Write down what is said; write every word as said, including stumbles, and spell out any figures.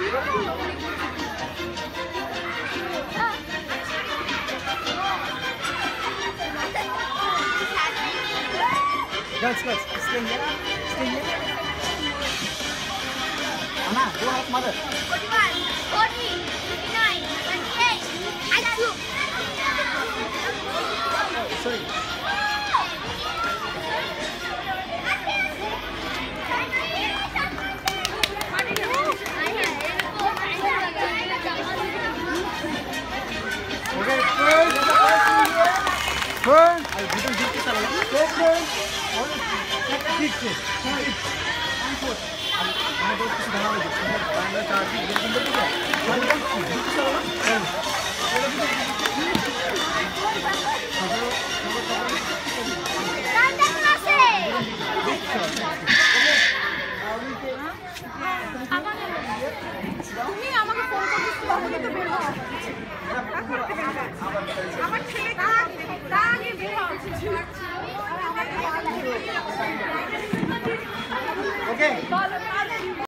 Girls, girls, stay here. Stay here. Anna, go help mother. forty-one, forty, fifty-nine, twenty-eight. I two. Sorry. Okay, first, first, I didn't get it. Second, ठीक है I'm good. I'm going to sit down with you. I'm going to start with you. তুমি আমাকে phone করছিস তখনই তো বের হওয়া আমার ছেলে তা আগে বের হওয়া Okay.